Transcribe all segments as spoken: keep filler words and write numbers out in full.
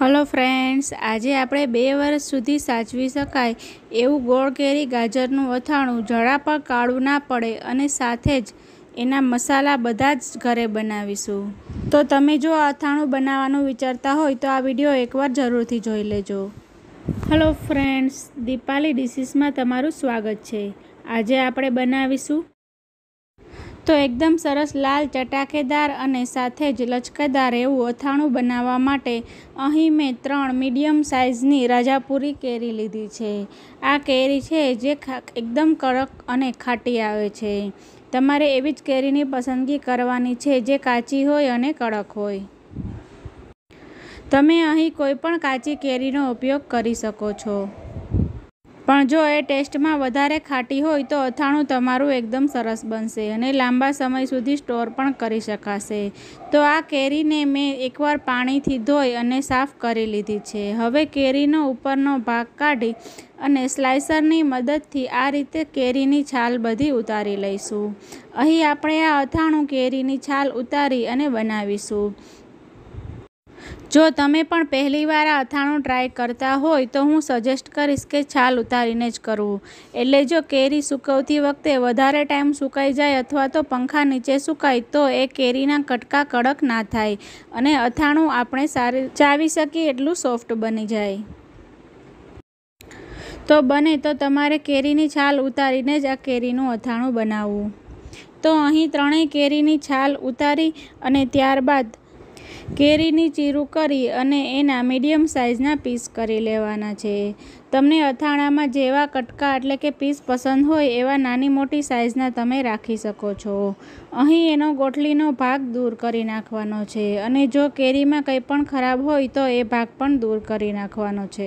Hello friends, આજે આપણે બે વર્ષ સુધી સાચવી શકાય એવું ગોળ કેરી ગાજરનું અથાણું જરા પણ કાળું ના પડે અને સાથે જ એના મસાલા બધા જ ઘરે બનાવીશું. તો તમે જો આ અથાણું બનાવવાનું વિચારતા હોય તો આ વિડીયો એકવાર જરૂરથી જોઈ લેજો. હલો ફ્રેન્ડ્સ, દીપાલી ડિશીસમાં તમારું સ્વાગત છે. આજે આપણે બનાવીશું તો એકદમ સરસ લાલ ચટાકેદાર અને સાથે જ લચકેદાર એવું અથાણું બનાવવા માટે અહીં મેં ત્રણ મીડિયમ સાઇઝની રાજાપુરી કેરી લીધી છે. આ કેરી છે જે એકદમ કડક અને ખાટી આવે છે. તમારે એવી જ કેરીની પસંદગી કરવાની છે જે કાચી હોય અને કડક હોય. તમે અહીં કોઈ પણ કાચી કેરીનો ઉપયોગ કરી શકો છો, પણ જો એ ટેસ્ટમાં વધારે ખાટી હોય તો અથાણું તમારું એકદમ સરસ બનશે અને લાંબા સમય સુધી સ્ટોર પણ કરી શકાશે. તો આ કેરીને મેં એકવાર પાણીથી ધોઈ અને સાફ કરી લીધી છે. હવે કેરીનો ઉપરનો ભાગ કાઢી અને સ્લાઇસરની મદદથી આ રીતે કેરીની છાલ બધી ઉતારી લઈશું. અહીં આપણે આ અથાણું કેરીની છાલ ઉતારી અને બનાવીશું. જો તમે પણ પહેલીવાર આ અથાણું ટ્રાય કરતા હોય તો હું સજેસ્ટ કરીશ કે છાલ ઉતારીને જ કરવું. એટલે જો કેરી સૂકવતી વખતે વધારે ટાઈમ સુકાઈ જાય અથવા તો પંખા નીચે સુકાય તો એ કેરીના કટકા કડક ના થાય અને અથાણું આપણે સારી ચાવી શકીએ એટલું સોફ્ટ બની જાય. તો બને તો તમારે કેરીની છાલ ઉતારીને જ આ કેરીનું અથાણું બનાવવું. તો અહીં ત્રણેય કેરીની છાલ ઉતારી અને ત્યારબાદ કેરીની ચીરું કરી અને એના મીડિયમ સાઇઝના પીસ કરી લેવાના છે. તમને અથાણામાં જેવા કટકા એટલે કે પીસ પસંદ હોય એવા નાની મોટી સાઇઝના તમે રાખી શકો છો. અહીં એનો ગોઠલીનો ભાગ દૂર કરી નાખવાનો છે અને જો કેરીમાં કંઈ પણ ખરાબ હોય તો એ ભાગ પણ દૂર કરી નાખવાનો છે.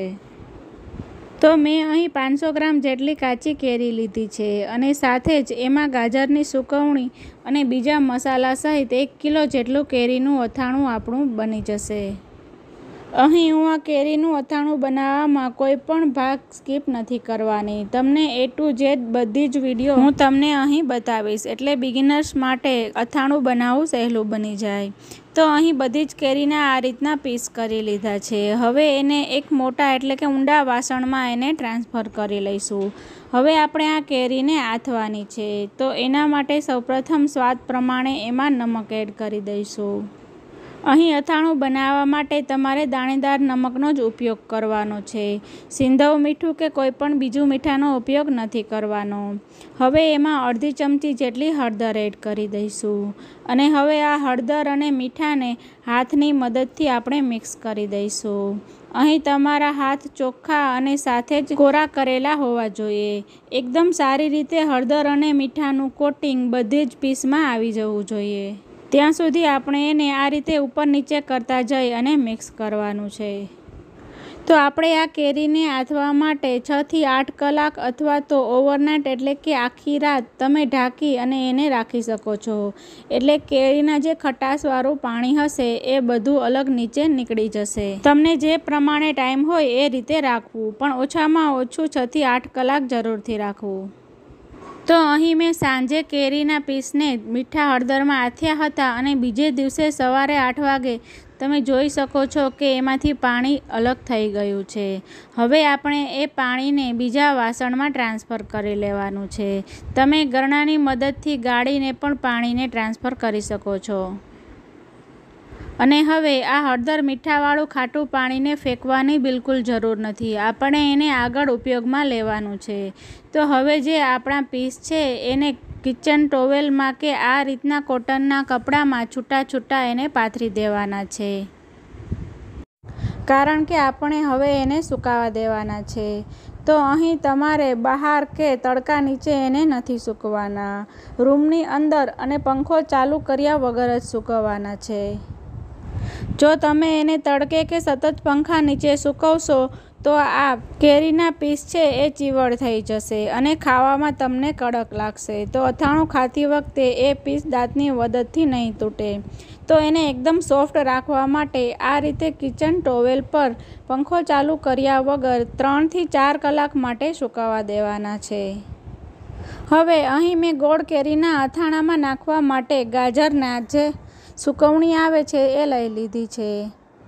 તો મેં અહીં પાંચસો ગ્રામ જેટલી કાચી કેરી લીધી છે અને સાથે જ એમાં ગાજરની સૂકવણી અને બીજા મસાલા સહિત એક કિલો જેટલું કેરીનું અથાણું આપણું બની જશે. અહીં હું આ કેરીનું અથાણું બનાવવામાં કોઈ પણ ભાગ સ્કીપ નથી કરવાની. તમને એ ટુ ઝેડ બધી જ વિડીયો હું તમને અહીં બતાવીશ એટલે બિગિનર્સ માટે અથાણું બનાવવું સહેલું બની જાય. તો અહીં બધી જ કેરીના આ રીતના પીસ કરી લીધા છે. હવે એને એક મોટા એટલે કે ઊંડા વાસણમાં એને ટ્રાન્સફર કરી લઈશું. હવે આપણે આ કેરીને આથવાની છે તો એના માટે સૌપ્રથમ સ્વાદ પ્રમાણે એમાં નમક એડ કરી દઈશું. અહીં અથાણું બનાવવા માટે તમારે દાણેદાર નમકનો જ ઉપયોગ કરવાનો છે. સિંધવ મીઠું કે કોઈ પણ બીજું મીઠાનો ઉપયોગ નથી કરવાનો. હવે એમાં અડધી ચમચી જેટલી હળદર એડ કરી દઈશું અને હવે આ હળદર અને મીઠાને હાથની મદદથી આપણે મિક્સ કરી દઈશું. અહીં તમારા હાથ ચોખ્ખા અને સાથે જ કોરા કરેલા હોવા જોઈએ. એકદમ સારી રીતે હળદર અને મીઠાનું કોટિંગ બધી જ પીસમાં આવી જવું જોઈએ. ત્યાં સુધી આપણે એને આ રીતે ઉપર નીચે કરતા જઈ અને મિક્સ કરવાનું છે. તો આપણે આ કેરીને આથવા માટે છ થી આઠ કલાક અથવા તો ઓવરનાઇટ એટલે કે આખી રાત તમે ઢાંકી અને એને રાખી શકો છો. એટલે કેરીના જે ખટાશવાળું પાણી હશે એ બધું અલગ નીચે નીકળી જશે. તમને જે પ્રમાણે ટાઈમ હોય એ રીતે રાખવું, પણ ઓછામાં ઓછું છ થી આઠ કલાક જરૂરથી રાખવું. તો અહીં મેં સાંજે કેરીના પીસને મીઠા હળદરમાં આથ્યા હતા અને બીજે દિવસે સવારે આઠ વાગે તમે જોઈ શકો છો કે એમાંથી પાણી અલગ થઈ ગયું છે. હવે આપણે એ પાણીને બીજા વાસણમાં ટ્રાન્સફર કરી લેવાનું છે. તમે ગરણાની મદદથી ગાળીને પણ પાણીને ટ્રાન્સફર કરી શકો છો. અને હવે આ હળદર મીઠાવાળું ખાટું પાણીને ફેંકવાની બિલકુલ જરૂર નથી. આપણે એને આગળ ઉપયોગમાં લેવાનું છે. તો હવે જે આપણા પીસ છે એને કિચન ટોવેલમાં કે આ રીતના કોટનના કપડામાં છૂટા છૂટા એને પાથરી દેવાના છે. કારણ કે આપણે હવે એને સુકાવા દેવાના છે. તો અહીં તમારે બહાર કે તડકા નીચે એને નથી સૂકવવાના. રૂમની અંદર અને પંખો ચાલુ કર્યા વગર જ સૂકવવાના છે. જો તમે એને તડકે કે સતત પંખા નીચે સૂકવશો તો આ કેરીના પીસ છે એ ચીવડ થઈ જશે અને ખાવામાં તમને કડક લાગશે. તો અથાણું ખાતી વખતે એ પીસ દાંતની મદદથી નહીં તૂટે. તો એને એકદમ સોફ્ટ રાખવા માટે આ રીતે કિચન ટોવેલ પર પંખો ચાલુ કર્યા વગર ત્રણ થી ચાર કલાક માટે સૂકવવા દેવાના છે. હવે અહીં મેં ગોળ કેરીના અથાણામાં નાખવા માટે ગાજરના જે સૂકવણી આવે છે એ લઈ લીધી છે.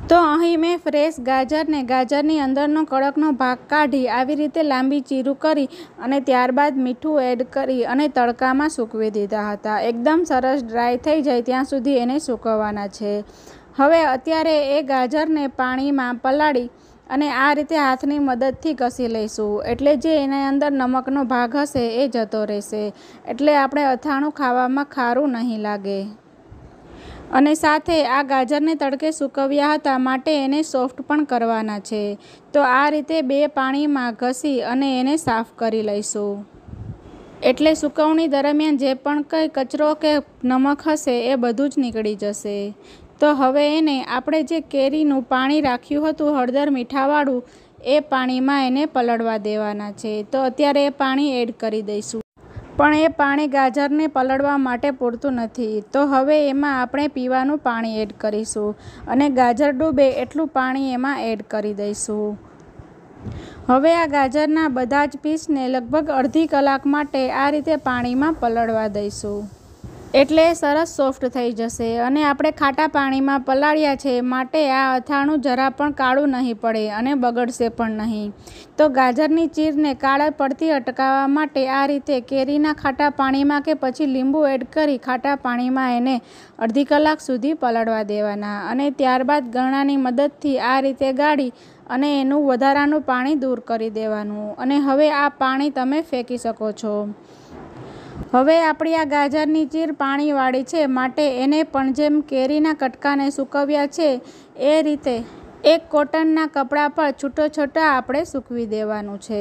તો અહીં મેં ફ્રેશ ગાજરને ગાજરની અંદરનો કડકનો ભાગ કાઢી આવી રીતે લાંબી ચીરું કરી અને ત્યારબાદ મીઠું એડ કરી અને તડકામાં સૂકવી દીધા હતા. એકદમ સરસ ડ્રાય થઈ જાય ત્યાં સુધી એને સૂકવવાના છે. હવે અત્યારે એ ગાજરને પાણીમાં પલાળી અને આ રીતે હાથની મદદથી ઘસી લઈશું, એટલે જે એના અંદર નમકનો ભાગ હશે એ જતો રહેશે, એટલે આપણે અથાણું ખાવામાં ખારું નહીં લાગે. અને સાથે આ ગાજરને તડકે સૂકવ્યા હતા માટે એને સોફ્ટ પણ કરવાના છે. તો આ રીતે બે પાણીમાં ઘસી અને એને સાફ કરી લઈશું, એટલે સૂકવણી દરમિયાન જે પણ કંઈ કચરો કે નમક હશે એ બધું જ નીકળી જશે. તો હવે એને આપણે જે કેરીનું પાણી રાખ્યું હતું હળદર મીઠાવાળું એ પાણીમાં એને પલળવા દેવાના છે. તો અત્યારે એ પાણી એડ કરી દઈશું, પણ એ પાણી ગાજરને પલળવા માટે પૂરતું નથી. તો હવે એમાં આપણે પીવાનું પાણી એડ કરીશું અને ગાજર ડૂબે એટલું પાણી એમાં એડ કરી દઈશું. હવે આ ગાજરના બધા જ પીસને લગભગ અડધી કલાક માટે આ રીતે પાણીમાં પલળવા દઈશું, એટલે સરસ સોફ્ટ થઈ જશે. અને આપણે ખાટા પાણીમાં પલાળ્યા છે માટે આ અથાણું જરા પણ કાળું નહીં પડે અને બગડશે પણ નહીં. તો ગાજરની ચીરને કાળા પડતી અટકાવવા માટે આ રીતે કેરીના ખાટા પાણીમાં કે પછી લીંબુ એડ કરી ખાટા પાણીમાં એને અડધી કલાક સુધી પલાળવા દેવાના અને ત્યારબાદ ગરણાની મદદથી આ રીતે ગાળી અને એનું વધારાનું પાણી દૂર કરી દેવાનું. અને હવે આ પાણી તમે ફેંકી શકો છો. હવે આપણી આ ગાજરની ચીર પાણીવાળી છે માટે એને પણ જેમ કેરીના કટકાને સૂકવ્યા છે એ રીતે એક કોટનના કપડા પર છૂટો છૂટા આપણે સૂકવી દેવાનું છે.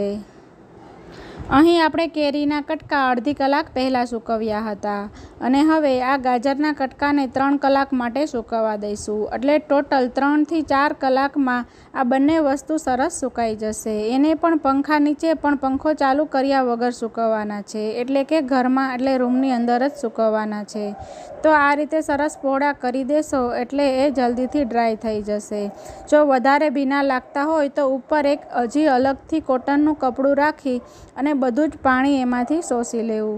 અહીં આપણે કેરીના કટકા અડધી કલાક પહેલાં સૂકવ્યા હતા અને હવે આ ગાજરના કટકાને ત્રણ કલાક માટે સૂકવવા દઈશું, એટલે ટોટલ ત્રણથી ચાર કલાકમાં આ બંને વસ્તુ સરસ સુકાઈ જશે. એને પણ પંખા નીચે પણ પંખો ચાલુ કર્યા વગર સૂકવવાના છે, એટલે કે ઘરમાં એટલે રૂમની અંદર જ સૂકવવાના છે. તો આ રીતે સરસ પોળા કરી દેશો એટલે એ જલ્દીથી ડ્રાય થઈ જશે. જો વધારે ભીના લાગતા હોય તો ઉપર એક હજી અલગથી કોટનનું કપડું રાખી અને બધું જ પાણી એમાંથી શોષી લેવું.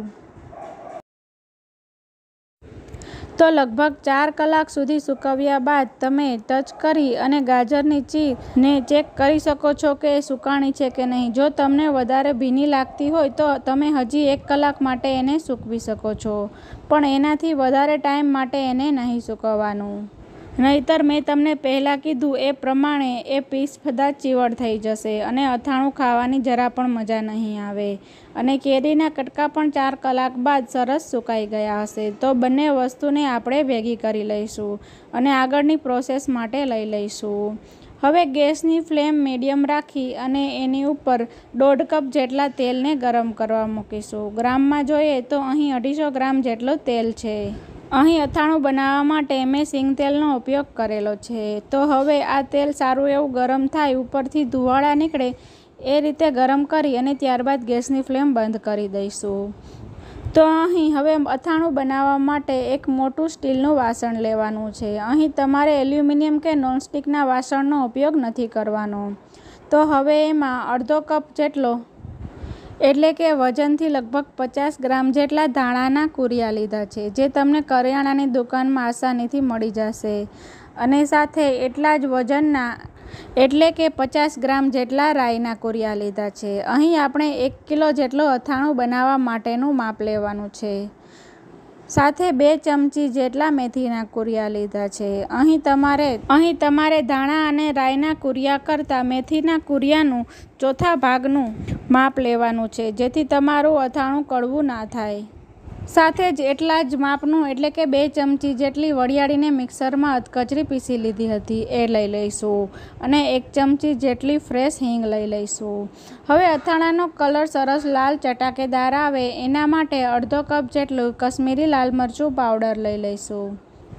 તો લગભગ ચાર કલાક સુધી સૂકવ્યા બાદ તમે ટચ કરી અને ગાજરની ચીરને ચેક કરી શકો છો કે એ સુકાણી છે કે નહીં. જો તમને વધારે ભીની લાગતી હોય તો તમે હજી એક કલાક માટે એને સૂકવી શકો છો, પણ એનાથી વધારે ટાઈમ માટે એને નહીં સૂકવવાનું, નહીંતર મેં તમને પહેલાં કીધું એ પ્રમાણે એ પીસ બધા ચીવડ થઈ જશે અને અથાણું ખાવાની જરા પણ મજા નહીં આવે. અને કેરીના કટકા પણ ચાર કલાક બાદ સરસ સુકાઈ ગયા હશે. તો બંને વસ્તુને આપણે ભેગી કરી લઈશું અને આગળની પ્રોસેસ માટે લઈ લઈશું. હવે ગેસની ફ્લેમ મીડિયમ રાખી અને એની ઉપર દોઢ કપ જેટલા તેલને ગરમ કરવા મૂકીશું. ગ્રામમાં જોઈએ તો અહીં અઢીસો ગ્રામ જેટલું તેલ છે. અહીં અથાણું બનાવવા માટે મેં સિંગ તેલનો ઉપયોગ કરેલો છે. તો હવે આ તેલ સારું એવું ગરમ થાય, ઉપરથી ધુવાળા નીકળે એ રીતે ગરમ કરી અને ત્યારબાદ ગેસની ફ્લેમ બંધ કરી દઈશું. તો અહીં હવે અથાણું બનાવવા માટે એક મોટું સ્ટીલનું વાસણ લેવાનું છે. અહીં તમારે એલ્યુમિનિયમ કે નોનસ્ટિકના વાસણનો ઉપયોગ નથી કરવાનો. તો હવે એમાં અડધો કપ જેટલો એટલે કે વજનથી લગભગ પચાસ ગ્રામ જેટલા ધાણાના કુરિયા લીધા છે, જે તમને કરિયાણાની દુકાનમાં આસાનીથી મળી જશે. અને સાથે એટલા જ વજનના એટલે કે પચાસ ગ્રામ જેટલા રાઈના કુરિયા લીધા છે. અહીં આપણે એક કિલો જેટલો અથાણું બનાવવા માટેનું માપ લેવાનું છે. સાથે બે ચમચી જેટલા મેથીના કુરિયા લીધા છે. અહીં તમારે અહીં તમારે ધાણા અને રાઈના કુરિયા કરતાં મેથીના કુરિયાનું ચોથા ભાગનું માપ લેવાનું છે, જેથી તમારું અથાણું કડવું ના થાય. સાથે જ એટલા જ માપનું એટલે કે બે ચમચી જેટલી વરિયાળીને મિક્સરમાં અધકચરી પીસી લીધી હતી એ લઈ લઈશું અને એક ચમચી જેટલી ફ્રેશ હિંગ લઈ લઈશું. હવે અથાણાનો કલર સરસ લાલ ચટાકેદાર આવે એના માટે અડધો કપ જેટલું કશ્મીરી લાલ મરચું પાવડર લઈ લઈશું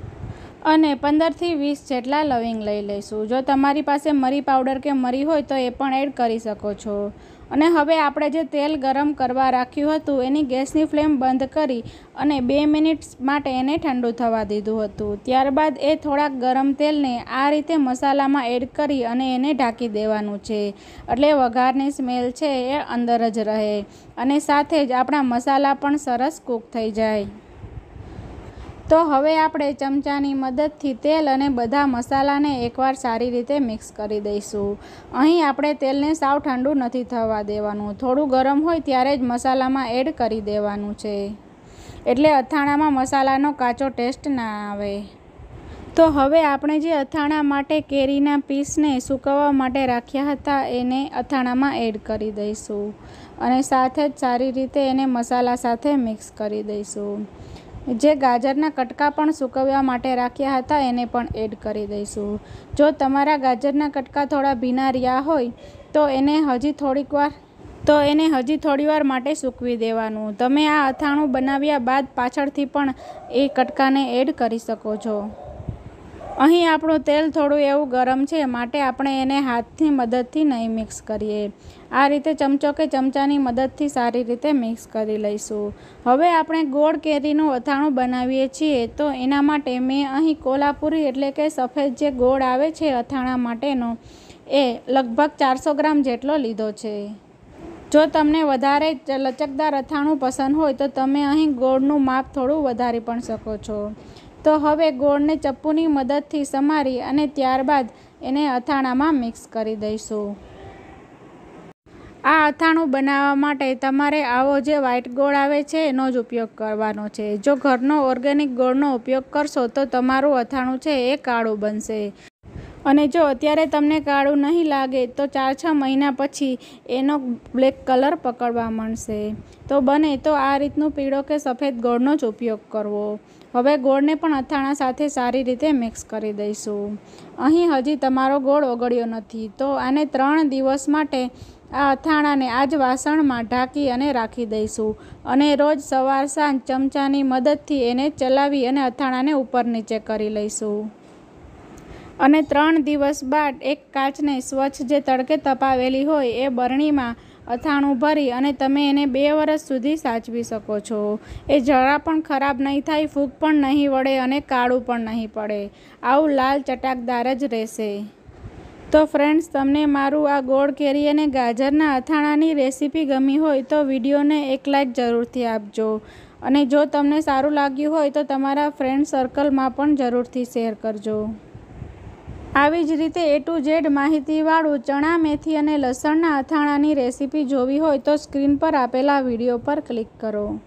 અને પંદરથી વીસ જેટલા લવિંગ લઈ લઈશું. જો તમારી પાસે મરી પાવડર કે મરી હોય તો એ પણ એડ કરી શકો છો. અને હવે આપણે જે તેલ ગરમ કરવા રાખ્યું હતું એની ગેસની ફ્લેમ બંધ કરી અને બે મિનિટ માટે એને ઠંડુ થવા દીધું હતું. ત્યારબાદ એ થોડાક ગરમ તેલને આ રીતે મસાલામાં એડ કરી અને એને ઢાંકી દેવાનું છે, એટલે વઘારની સ્મેલ છે એ અંદર જ રહે અને સાથે જ આપણા મસાલા પણ સરસ કૂક થઈ જાય. તો હવે આપણે ચમચાની મદદથી તેલ અને બધા મસાલાને એકવાર સારી રીતે મિક્સ કરી દઈશું. અહીં આપણે તેલને સાવ ઠંડુ નથી થવા દેવાનું. થોડું ગરમ હોય ત્યારે જ મસાલામાં એડ કરી દેવાનું છે, એટલે અથાણામાં મસાલાનો કાચો ટેસ્ટ ના આવે. તો હવે આપણે જે અથાણા માટે કેરીના પીસને સૂકવવા માટે રાખ્યા હતા એને અથાણામાં એડ કરી દઈશું અને સાથે જ સારી રીતે એને મસાલા સાથે મિક્સ કરી દઈશું. જે ગાજરના કટકા પણ સૂકવવા માટે રાખ્યા હતા એને પણ એડ કરી દઈશું. જો તમારા ગાજરના કટકા થોડા ભીના રહ્યા હોય તો એને હજી થોડીક વાર તો એને હજી થોડી વાર માટે સૂકવી દેવાનું. તમે આ અથાણું બનાવ્યા બાદ પાછળથી પણ એ કટકાને એડ કરી શકો છો. અહીં આપણું તેલ થોડું એવું ગરમ છે, માટે આપણે એને હાથની મદદથી નહીં મિક્સ કરીએ. આ રીતે ચમચો કે ચમચાની મદદથી સારી રીતે મિક્સ કરી લઈશું. હવે આપણે ગોળ કેરીનું અથાણું બનાવીએ છીએ, તો એના માટે મેં અહીં કોલ્હાપુરી એટલે કે સફેદ જે ગોળ આવે છે અથાણા માટેનો, એ લગભગ ચારસો ગ્રામ જેટલો લીધો છે. જો તમને વધારે લચકદાર અથાણું પસંદ હોય તો તમે અહીં ગોળનું માપ થોડું વધારી પણ શકો છો. તો હવે ગોળને ચપ્પુની મદદથી સમારી અને ત્યારબાદ એને અથાણામાં મિક્સ કરી દઈશું. આ અથાણું બનાવવા માટે તમારે આવો જે વ્હાઈટ ગોળ આવે છે એનો જ ઉપયોગ કરવાનો છે. જો ઘરનો ઓર્ગેનિક ગોળનો ઉપયોગ કરશો તો તમારું અથાણું છે એ કાળું બનશે. અને જો અત્યારે તમને કાળું નહીં લાગે તો ચાર છ મહિના પછી એનો બ્લેક કલર પકડવા માંડશે. તો બને તો આ રીતનું પીળો કે સફેદ ગોળનો જ ઉપયોગ કરવો. હવે ગોળને પણ અથાણા સાથે સારી રીતે મિક્સ કરી દઈશું. અહીં હજી તમારો ગોળ ઓગળ્યો નથી, તો આને ત્રણ દિવસ માટે આ અથાણાને આ જ વાસણમાં ઢાંકી અને રાખી દઈશું અને રોજ સવાર સાંજ ચમચાની મદદથી એને ચલાવી અને અથાણાને ઉપર નીચે કરી લઈશું. અને ત્રણ દિવસ બાદ એક કાચને સ્વચ્છ જે તડકે તપાવેલી હોય એ બરણીમાં અથાણું ભરી અને તમે એને બે વર્ષ સુધી સાચવી શકો છો. એ જરા પણ ખરાબ નહીં થાય, ફૂગ પણ નહીં વળે અને કાળું પણ નહીં પડે. આવું લાલ ચટાકદાર જ રહેશે. તો ફ્રેન્ડ્સ, તમને મારું આ ગોળ કેરી અને ગાજરના અથાણાની રેસીપી ગમી હોય તો વિડીયોને એક લાઈક જરૂરથી આપજો. અને જો તમને સારું લાગ્યું હોય તો તમારા ફ્રેન્ડ સર્કલમાં પણ જરૂરથી શેર કરજો. આવી જ રીતે એ ટુ ઝેડ માહિતીવાળું ચણા, મેથી અને લસણના અથાણાની રેસીપી જોવી હોય તો સ્ક્રીન પર આપેલા વિડીયો પર ક્લિક કરો.